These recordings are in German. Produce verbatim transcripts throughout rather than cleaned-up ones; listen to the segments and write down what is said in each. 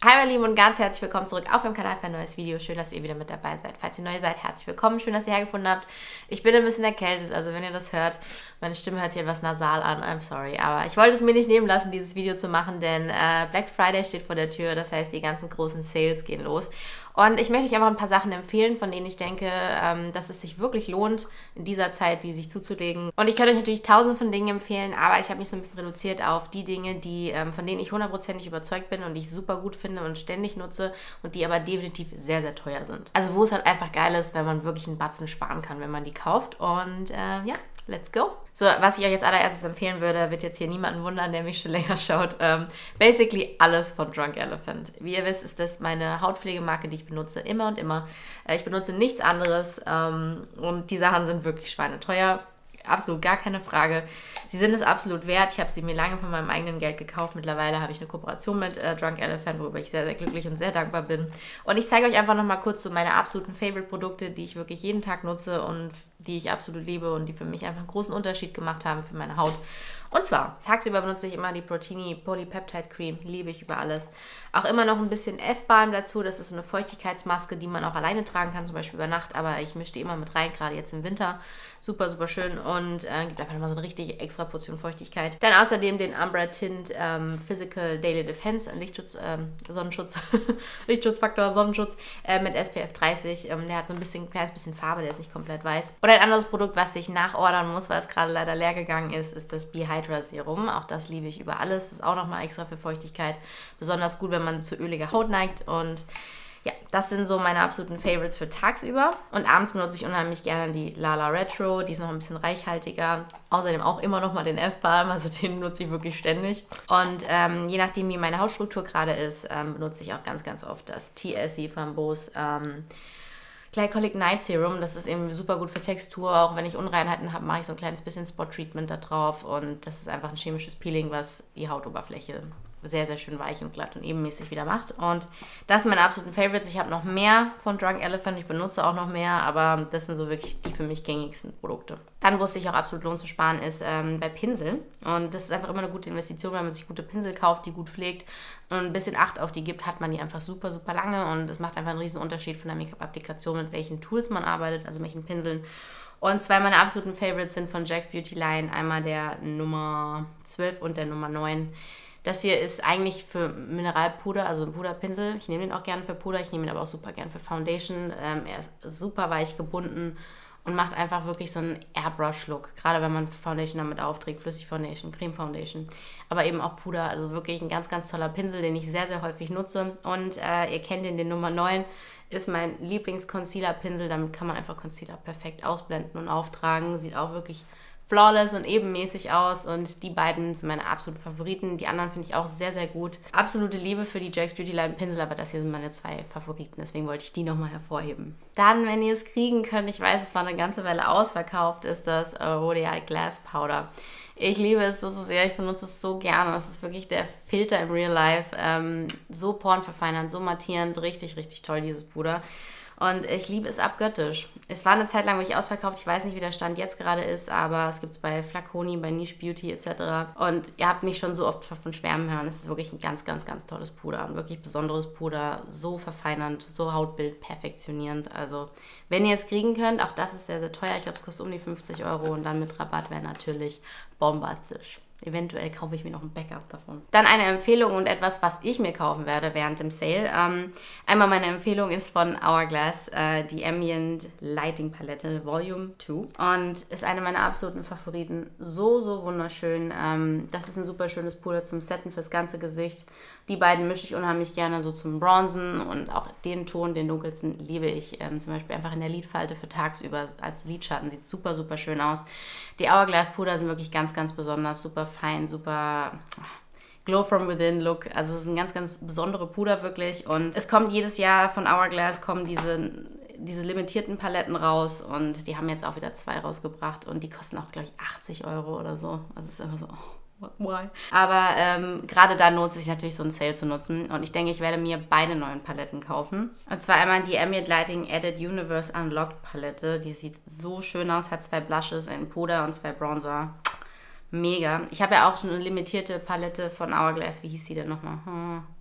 Hi meine Lieben und ganz herzlich willkommen zurück auf meinem Kanal für ein neues Video. Schön, dass ihr wieder mit dabei seid. Falls ihr neu seid, herzlich willkommen. Schön, dass ihr hergefunden habt. Ich bin ein bisschen erkältet, also wenn ihr das hört, meine Stimme hört sich etwas nasal an. I'm sorry, aber ich wollte es mir nicht nehmen lassen, dieses Video zu machen, denn äh, Black Friday steht vor der Tür. Das heißt, die ganzen großen Sales gehen los. Und ich möchte euch einfach ein paar Sachen empfehlen, von denen ich denke, ähm, dass es sich wirklich lohnt, in dieser Zeit die sich zuzulegen. Und ich könnte euch natürlich tausend von Dingen empfehlen, aber ich habe mich so ein bisschen reduziert auf die Dinge, die, ähm, von denen ich hundertprozentig überzeugt bin und die ich super gut finde und ständig nutze und die aber definitiv sehr, sehr teuer sind. Also wo es halt einfach geil ist, wenn man wirklich einen Batzen sparen kann, wenn man die kauft. Und äh, ja, let's go! So, was ich euch jetzt allererstes empfehlen würde, wird jetzt hier niemanden wundern, der mich schon länger schaut. Ähm, basically alles von Drunk Elephant. Wie ihr wisst, ist das meine Hautpflegemarke, die ich benutze, immer und immer. Äh, ich benutze nichts anderes ähm, und die Sachen sind wirklich schweineteuer. Absolut gar keine Frage. Sie sind es absolut wert. Ich habe sie mir lange von meinem eigenen Geld gekauft. Mittlerweile habe ich eine Kooperation mit äh, Drunk Elephant, worüber ich sehr, sehr glücklich und sehr dankbar bin. Und ich zeige euch einfach nochmal kurz so meine absoluten Favorite-Produkte, die ich wirklich jeden Tag nutze und die ich absolut liebe und die für mich einfach einen großen Unterschied gemacht haben für meine Haut. Und zwar, tagsüber benutze ich immer die Protini Polypeptide Cream, liebe ich über alles. Auch immer noch ein bisschen F-Balm dazu, das ist so eine Feuchtigkeitsmaske, die man auch alleine tragen kann, zum Beispiel über Nacht, aber ich mische die immer mit rein, gerade jetzt im Winter. Super, super schön und äh, gibt einfach nochmal so eine richtig extra Portion Feuchtigkeit. Dann außerdem den Umbra Tint ähm, Physical Daily Defense, Lichtschutz, ähm, Sonnenschutz, Lichtschutzfaktor, Sonnenschutz äh, mit S P F dreißig. Ähm, der hat so ein bisschen, ein kleines bisschen Farbe, der ist nicht komplett weiß. Und ein anderes Produkt, was ich nachordern muss, weil es gerade leider leer gegangen ist, ist das Behydra Serum. Auch das liebe ich über alles. Das ist auch nochmal extra für Feuchtigkeit. Besonders gut, wenn man zu öliger Haut neigt. Und ja, das sind so meine absoluten Favorites für tagsüber. Und abends benutze ich unheimlich gerne die Lala Retro. Die ist noch ein bisschen reichhaltiger. Außerdem auch immer noch mal den F-Balm, also den nutze ich wirklich ständig. Und ähm, je nachdem, wie meine Hautstruktur gerade ist, ähm, benutze ich auch ganz, ganz oft das T S C von Bose ähm, Glycolic Night Serum. Das ist eben super gut für Textur. Auch wenn ich Unreinheiten habe, mache ich so ein kleines bisschen Spot-Treatment da drauf. Und das ist einfach ein chemisches Peeling, was die Hautoberfläche sehr, sehr schön weich und glatt und ebenmäßig wieder macht. Und das sind meine absoluten Favorites. Ich habe noch mehr von Drunk Elephant. Ich benutze auch noch mehr, aber das sind so wirklich die für mich gängigsten Produkte. Dann, wo es sich auch absolut lohnt zu sparen, ist ähm, bei Pinseln. Und das ist einfach immer eine gute Investition, wenn man sich gute Pinsel kauft, die gut pflegt und ein bisschen Acht auf die gibt, hat man die einfach super, super lange. Und es macht einfach einen riesen Unterschied von der Make-up-Applikation, mit welchen Tools man arbeitet, also welchen Pinseln. Und zwei meiner absoluten Favorites sind von Jack's Beauty Line. Einmal der Nummer zwölf und der Nummer neun. Das hier ist eigentlich für Mineralpuder, also ein Puderpinsel. Ich nehme den auch gerne für Puder, ich nehme ihn aber auch super gerne für Foundation. Ähm, er ist super weich gebunden und macht einfach wirklich so einen Airbrush-Look. Gerade wenn man Foundation damit aufträgt, Flüssig-Foundation, Creme-Foundation, aber eben auch Puder. Also wirklich ein ganz, ganz toller Pinsel, den ich sehr, sehr häufig nutze. Und äh, ihr kennt den, den Nummer neun, ist mein Lieblings-Concealer-Pinsel. Damit kann man einfach Concealer perfekt ausblenden und auftragen. Sieht auch wirklich flawless und ebenmäßig aus und die beiden sind meine absoluten Favoriten. Die anderen finde ich auch sehr, sehr gut. Absolute Liebe für die Jack's Beauty Line Pinsel, aber das hier sind meine zwei Favoriten, deswegen wollte ich die nochmal hervorheben. Dann, wenn ihr es kriegen könnt, ich weiß, es war eine ganze Weile ausverkauft, ist das äh, Rodial Glass Powder. Ich liebe es so, so sehr, ich benutze es so gerne. Das ist wirklich der Filter im Real Life. Ähm, so porenverfeinernd, so mattierend, richtig, richtig toll, dieses Puder. Und ich liebe es abgöttisch. Es war eine Zeit lang, wo ich ausverkauft, ich weiß nicht, wie der Stand jetzt gerade ist, aber es gibt es bei Flaconi, bei Niche Beauty et cetera. Und ihr habt mich schon so oft von schwärmen hören. Es ist wirklich ein ganz, ganz, ganz tolles Puder. Ein wirklich besonderes Puder. So verfeinernd, so Hautbild perfektionierend. Also, wenn ihr es kriegen könnt, auch das ist sehr, sehr teuer. Ich glaube, es kostet um die fünfzig Euro und dann mit Rabatt wäre natürlich bombastisch. Eventuell kaufe ich mir noch ein Backup davon. Dann eine Empfehlung und etwas, was ich mir kaufen werde während dem Sale. Ähm, einmal meine Empfehlung ist von Hourglass, äh, die Ambient Lighting Palette Volume zwei. Und ist eine meiner absoluten Favoriten. So, so wunderschön. Ähm, das ist ein super schönes Puder zum Setten fürs ganze Gesicht. Die beiden mische ich unheimlich gerne so zum Bronzen und auch den Ton, den dunkelsten, liebe ich. Ähm, zum Beispiel einfach in der Lidfalte für tagsüber als Lidschatten. Sieht super, super schön aus. Die Hourglass Puder sind wirklich ganz, ganz besonders. Super fein, super Glow from Within Look. Also es ist ein ganz, ganz besondere Puder wirklich. Und es kommt jedes Jahr von Hourglass kommen diese, diese limitierten Paletten raus. Und die haben jetzt auch wieder zwei rausgebracht. Und die kosten auch, glaube ich, achtzig Euro oder so. Also es ist einfach so... Oh. Why? Aber ähm, gerade da lohnt es sich natürlich, so einen Sale zu nutzen. Und ich denke, ich werde mir beide neuen Paletten kaufen. Und zwar einmal die Ambient Lighting Added Universe Unlocked Palette. Die sieht so schön aus, hat zwei Blushes, einen Puder und zwei Bronzer. Mega. Ich habe ja auch schon eine limitierte Palette von Hourglass. Wie hieß die denn nochmal? Hm.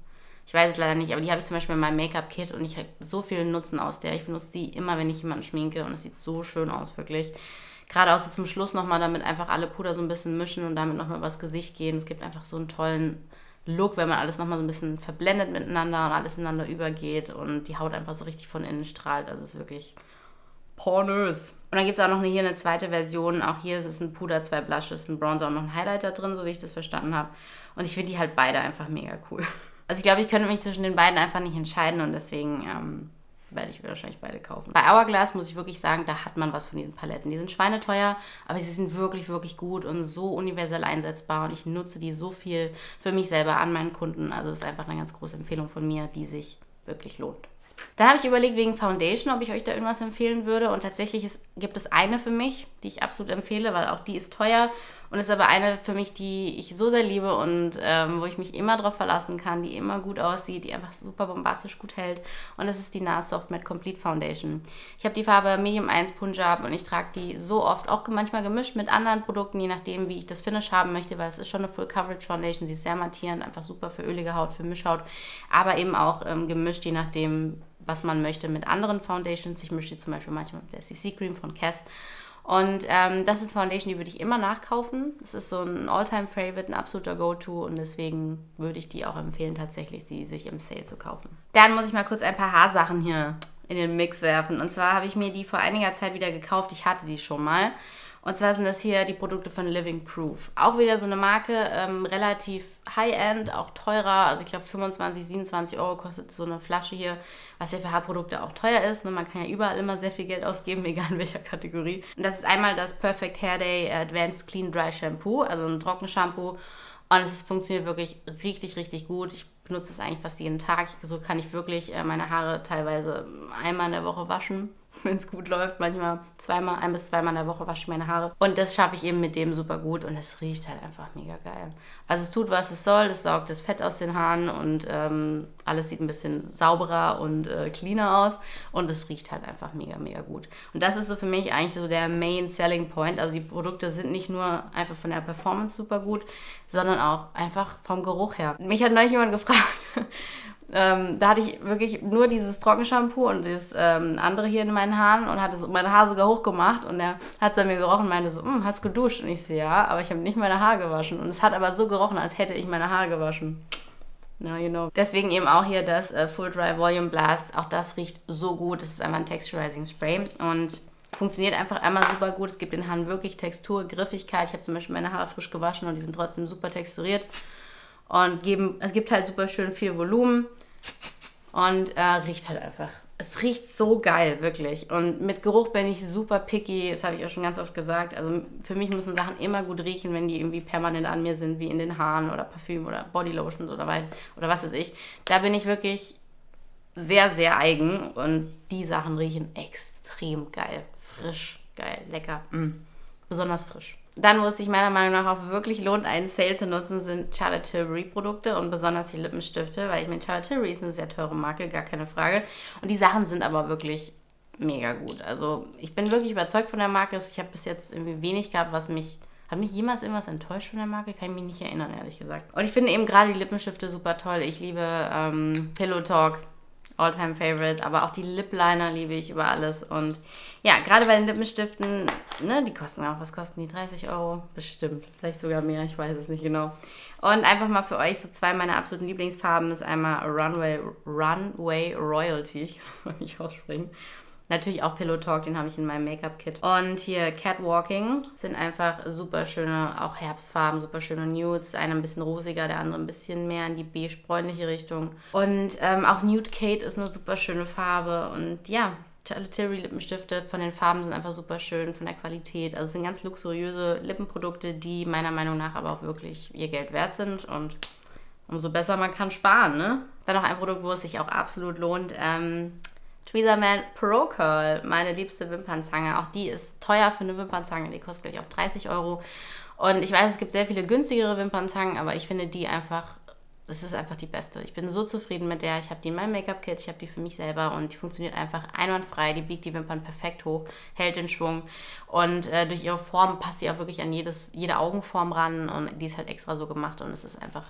Ich weiß es leider nicht, aber die habe ich zum Beispiel in meinem Make-up-Kit und ich habe so viel Nutzen aus der. Ich benutze die immer, wenn ich jemanden schminke und es sieht so schön aus, wirklich. Gerade auch so zum Schluss nochmal damit einfach alle Puder so ein bisschen mischen und damit nochmal übers Gesicht gehen. Es gibt einfach so einen tollen Look, wenn man alles nochmal so ein bisschen verblendet miteinander und alles ineinander übergeht und die Haut einfach so richtig von innen strahlt. Also es ist wirklich pornös. Und dann gibt es auch noch eine, hier eine zweite Version. Auch hier ist es ein Puder, zwei Blushes, ein Bronzer und noch ein Highlighter drin, so wie ich das verstanden habe. Und ich finde die halt beide einfach mega cool. Also ich glaube, ich könnte mich zwischen den beiden einfach nicht entscheiden und deswegen ähm, werde ich wahrscheinlich beide kaufen. Bei Hourglass muss ich wirklich sagen, da hat man was von diesen Paletten. Die sind schweineteuer, aber sie sind wirklich, wirklich gut und so universell einsetzbar und ich nutze die so viel für mich selber an meinen Kunden. Also das ist einfach eine ganz große Empfehlung von mir, die sich wirklich lohnt. Dann habe ich überlegt wegen Foundation, ob ich euch da irgendwas empfehlen würde und tatsächlich ist, gibt es eine für mich, die ich absolut empfehle, weil auch die ist teuer und ist aber eine für mich, die ich so sehr liebe und ähm, wo ich mich immer drauf verlassen kann, die immer gut aussieht, die einfach super bombastisch gut hält und das ist die NARS Soft Matte Complete Foundation. Ich habe die Farbe Medium eins Punjab und ich trage die so oft, auch manchmal gemischt mit anderen Produkten, je nachdem wie ich das Finish haben möchte, weil es ist schon eine Full Coverage Foundation, sie ist sehr mattierend, einfach super für ölige Haut, für Mischhaut, aber eben auch ähm, gemischt, je nachdem was man möchte mit anderen Foundations. Ich mische die zum Beispiel manchmal mit der C C Cream von Cass. Und ähm, das ist eine Foundation, die würde ich immer nachkaufen. Das ist so ein All-Time-Favorite, ein absoluter Go-To und deswegen würde ich die auch empfehlen, tatsächlich die sich im Sale zu kaufen. Dann muss ich mal kurz ein paar Haarsachen hier in den Mix werfen. Und zwar habe ich mir die vor einiger Zeit wieder gekauft. Ich hatte die schon mal. Und zwar sind das hier die Produkte von Living Proof. Auch wieder so eine Marke, ähm, relativ High-End, auch teurer. Also ich glaube fünfundzwanzig, siebenundzwanzig Euro kostet so eine Flasche hier, was ja für Haarprodukte auch teuer ist. Ne? Man kann ja überall immer sehr viel Geld ausgeben, egal in welcher Kategorie. Und das ist einmal das Perfect Hair Day Advanced Clean Dry Shampoo, also ein Trockenshampoo. Und es ist, funktioniert wirklich richtig, richtig gut. Ich benutze es eigentlich fast jeden Tag. So kann ich wirklich äh, meine Haare teilweise einmal in der Woche waschen. Wenn es gut läuft, manchmal zweimal, ein bis zweimal in der Woche wasche ich meine Haare. Und das schaffe ich eben mit dem super gut und es riecht halt einfach mega geil. Also es tut, was es soll, es saugt das Fett aus den Haaren und ähm, alles sieht ein bisschen sauberer und äh, cleaner aus und es riecht halt einfach mega, mega gut. Und das ist so für mich eigentlich so der Main Selling Point. Also die Produkte sind nicht nur einfach von der Performance super gut, sondern auch einfach vom Geruch her. Mich hat neulich jemand gefragt, Ähm, da hatte ich wirklich nur dieses Trockenshampoo und das ähm, andere hier in meinen Haaren und hatte so meine Haare sogar hochgemacht und er hat so an mir gerochen und meinte so, hast du geduscht? Und ich so, ja, aber ich habe nicht meine Haare gewaschen und es hat aber so gerochen, als hätte ich meine Haare gewaschen. Now you know. Deswegen eben auch hier das äh, Full Dry Volume Blast, auch das riecht so gut, das ist einfach ein Texturizing Spray und funktioniert einfach einmal super gut, es gibt den Haaren wirklich Textur, Griffigkeit, ich habe zum Beispiel meine Haare frisch gewaschen und die sind trotzdem super texturiert. Und geben, es gibt halt super schön viel Volumen und äh, riecht halt einfach. Es riecht so geil, wirklich. Und mit Geruch bin ich super picky, das habe ich auch schon ganz oft gesagt. Also für mich müssen Sachen immer gut riechen, wenn die irgendwie permanent an mir sind, wie in den Haaren oder Parfüm oder Bodylotions oder, weiß, oder was weiß ich. Da bin ich wirklich sehr, sehr eigen und die Sachen riechen extrem geil. Frisch, geil, lecker, mm. besonders frisch. Dann, wo es sich meiner Meinung nach auch wirklich lohnt, einen Sale zu nutzen, sind Charlotte Tilbury Produkte und besonders die Lippenstifte, weil ich meine, Charlotte Tilbury ist eine sehr teure Marke, gar keine Frage. Und die Sachen sind aber wirklich mega gut. Also ich bin wirklich überzeugt von der Marke. Ich habe bis jetzt irgendwie wenig gehabt, was mich... Hat mich jemals irgendwas enttäuscht von der Marke? Kann ich mich nicht erinnern, ehrlich gesagt. Und ich finde eben gerade die Lippenstifte super toll. Ich liebe ähm, Pillow Talk. All-Time Favorite, aber auch die Lip Liner liebe ich über alles und ja, gerade bei den Lippenstiften, ne, die kosten auch, was kosten die? dreißig Euro? Bestimmt, vielleicht sogar mehr, ich weiß es nicht genau. Und einfach mal für euch so zwei meiner absoluten Lieblingsfarben ist einmal Runway, Runway Royalty, ich kann das mal nicht aussprechen. Natürlich auch Pillow Talk, den habe ich in meinem Make-up-Kit. Und hier Catwalking sind einfach super schöne, auch Herbstfarben, super schöne Nudes. Einer ein bisschen rosiger, der andere ein bisschen mehr in die beige-bräunliche Richtung. Und ähm, auch Nude Kate ist eine super schöne Farbe. Und ja, Charlotte Tilbury Lippenstifte von den Farben sind einfach super schön, von der Qualität. Also es sind ganz luxuriöse Lippenprodukte, die meiner Meinung nach aber auch wirklich ihr Geld wert sind. Und umso besser man kann sparen, ne? Dann noch ein Produkt, wo es sich auch absolut lohnt. Ähm, Tweezerman Pro Curl, meine liebste Wimpernzange. Auch die ist teuer für eine Wimpernzange. Die kostet, glaube ich, auch dreißig Euro. Und ich weiß, es gibt sehr viele günstigere Wimpernzangen, aber ich finde die einfach, das ist einfach die beste. Ich bin so zufrieden mit der. Ich habe die in meinem Make-up-Kit, ich habe die für mich selber und die funktioniert einfach einwandfrei. Die biegt die Wimpern perfekt hoch, hält den Schwung und äh, durch ihre Form passt sie auch wirklich an jedes, jede Augenform ran und die ist halt extra so gemacht und es ist einfach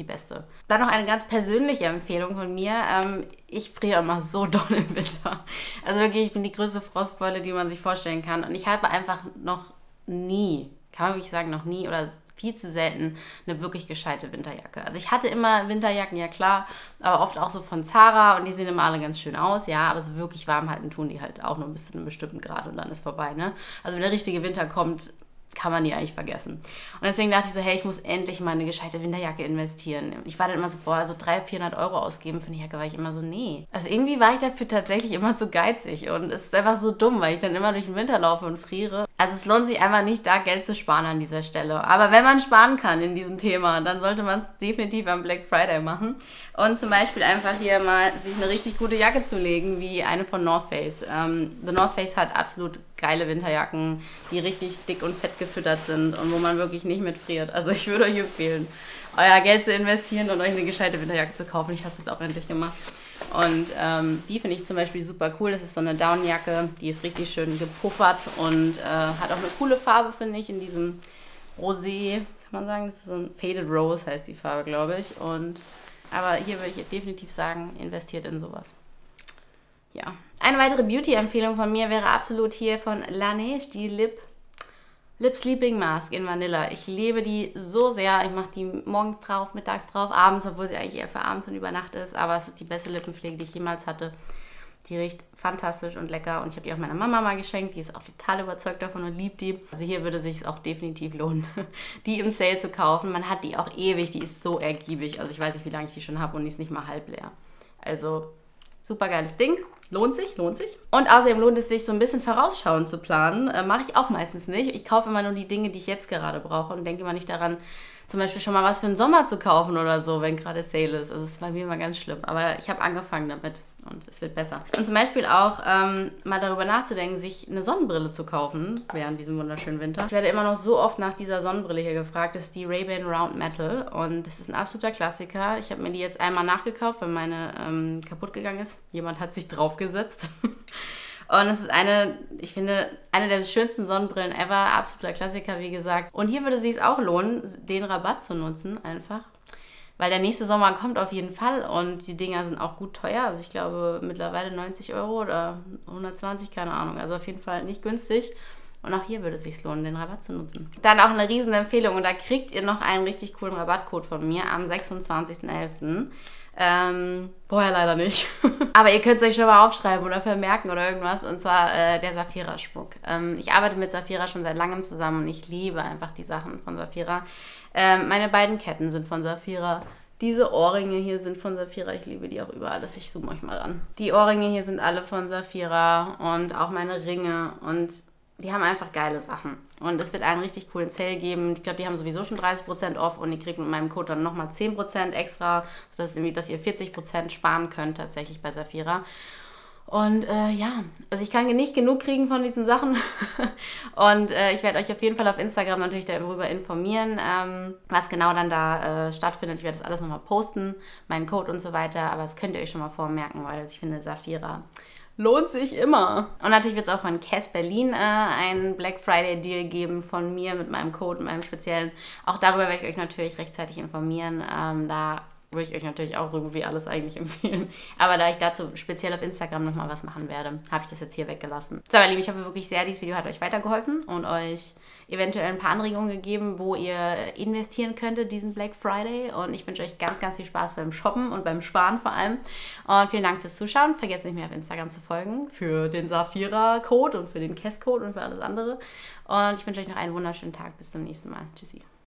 die beste. Dann noch eine ganz persönliche Empfehlung von mir. Ähm, ich friere immer so doll im Winter. Also wirklich, ich bin die größte Frostbeule, die man sich vorstellen kann. Und ich habe einfach noch nie, kann man wirklich sagen, noch nie oder viel zu selten eine wirklich gescheite Winterjacke. Also ich hatte immer Winterjacken, ja klar, aber oft auch so von Zara und die sehen immer alle ganz schön aus, ja, aber so wirklich warm halten tun die halt auch nur bis zu einem bestimmten Grad und dann ist vorbei, ne? Also wenn der richtige Winter kommt, kann man die eigentlich vergessen. Und deswegen dachte ich so, hey, ich muss endlich mal eine gescheite Winterjacke investieren. Ich war dann immer so, boah, so dreihundert, vierhundert Euro ausgeben für eine Jacke, war ich immer so, nee. Also irgendwie war ich dafür tatsächlich immer zu geizig und es ist einfach so dumm, weil ich dann immer durch den Winter laufe und friere. Also es lohnt sich einfach nicht, da Geld zu sparen an dieser Stelle. Aber wenn man sparen kann in diesem Thema, dann sollte man es definitiv am Black Friday machen. Und zum Beispiel einfach hier mal sich eine richtig gute Jacke zu legen, wie eine von North Face. Ähm, The North Face hat absolut geile Winterjacken, die richtig dick und fett gefüttert sind und wo man wirklich nicht mitfriert. Also ich würde euch empfehlen, euer Geld zu investieren und euch eine gescheite Winterjacke zu kaufen. Ich habe es jetzt auch endlich gemacht. Und ähm, die finde ich zum Beispiel super cool. Das ist so eine Downjacke, die ist richtig schön gepuffert und äh, hat auch eine coole Farbe, finde ich, in diesem Rosé, kann man sagen. Das ist so ein Faded Rose, heißt die Farbe, glaube ich. Und, aber hier würde ich definitiv sagen, investiert in sowas. Ja. Eine weitere Beauty-Empfehlung von mir wäre absolut hier von Laneige, die Lip, Lip Sleeping Mask in Vanilla. Ich liebe die so sehr. Ich mache die morgens drauf, mittags drauf, abends, obwohl sie eigentlich eher für abends und über Nacht ist. Aber es ist die beste Lippenpflege, die ich jemals hatte. Die riecht fantastisch und lecker und ich habe die auch meiner Mama mal geschenkt. Die ist auch total überzeugt davon und liebt die. Also hier würde es sich auch definitiv lohnen, die im Sale zu kaufen. Man hat die auch ewig, die ist so ergiebig. Also ich weiß nicht, wie lange ich die schon habe und die ist nicht mal halb leer. Also super geiles Ding. Lohnt sich, lohnt sich. Und außerdem lohnt es sich, so ein bisschen vorausschauend zu planen. Äh, mache ich auch meistens nicht. Ich kaufe immer nur die Dinge, die ich jetzt gerade brauche und denke immer nicht daran, zum Beispiel schon mal was für den Sommer zu kaufen oder so, wenn gerade Sale ist. Also das ist bei mir immer ganz schlimm. Aber ich habe angefangen damit und es wird besser. Und zum Beispiel auch ähm, mal darüber nachzudenken, sich eine Sonnenbrille zu kaufen während diesem wunderschönen Winter. Ich werde immer noch so oft nach dieser Sonnenbrille hier gefragt. Das ist die Ray-Ban Round Metal und das ist ein absoluter Klassiker. Ich habe mir die jetzt einmal nachgekauft, weil meine ähm, kaputt gegangen ist. Jemand hat sich draufgesetzt. Und es ist eine, ich finde, eine der schönsten Sonnenbrillen ever. Absoluter Klassiker, wie gesagt. Und hier würde es sich auch lohnen, den Rabatt zu nutzen, einfach. Weil der nächste Sommer kommt auf jeden Fall und die Dinger sind auch gut teuer. Also ich glaube mittlerweile neunzig Euro oder hundertzwanzig, keine Ahnung. Also auf jeden Fall nicht günstig. Und auch hier würde es sich lohnen, den Rabatt zu nutzen. Dann auch eine riesen Empfehlung und da kriegt ihr noch einen richtig coolen Rabattcode von mir am sechsundzwanzigsten elften Ähm, vorher leider nicht. Aber ihr könnt es euch schon mal aufschreiben oder vermerken oder irgendwas. Und zwar äh, der Saphira-Schmuck. Ähm, ich arbeite mit Saphira schon seit langem zusammen und ich liebe einfach die Sachen von Saphira. Ähm, meine beiden Ketten sind von Saphira. Diese Ohrringe hier sind von Saphira. Ich liebe die auch über alles. Ich zoome euch mal an. Die Ohrringe hier sind alle von Saphira und auch meine Ringe. Und die haben einfach geile Sachen. Und es wird einen richtig coolen Sale geben. Ich glaube, die haben sowieso schon dreißig Prozent off und ihr kriegt mit meinem Code dann nochmal zehn Prozent extra, sodass irgendwie, dass ihr vierzig Prozent sparen könnt tatsächlich bei Saphira. Und äh, ja, also ich kann nicht genug kriegen von diesen Sachen. Und äh, ich werde euch auf jeden Fall auf Instagram natürlich darüber informieren, ähm, was genau dann da äh, stattfindet. Ich werde das alles nochmal posten, meinen Code und so weiter. Aber das könnt ihr euch schon mal vormerken, weil ich finde, Saphira lohnt sich immer. Und natürlich wird es auch von Cass Berlin äh, einen Black Friday Deal geben von mir mit meinem Code und meinem speziellen. Auch darüber werde ich euch natürlich rechtzeitig informieren. Ähm, da würde ich euch natürlich auch so gut wie alles eigentlich empfehlen. Aber da ich dazu speziell auf Instagram nochmal was machen werde, habe ich das jetzt hier weggelassen. So, meine Lieben, ich hoffe wirklich sehr, dieses Video hat euch weitergeholfen und euch eventuell ein paar Anregungen gegeben, wo ihr investieren könntet diesen Black Friday. Und ich wünsche euch ganz, ganz viel Spaß beim Shoppen und beim Sparen vor allem. Und vielen Dank fürs Zuschauen. Vergesst nicht mehr auf Instagram zu folgen für den Saphira-Code und für den Cass-Code und für alles andere. Und ich wünsche euch noch einen wunderschönen Tag. Bis zum nächsten Mal. Tschüssi.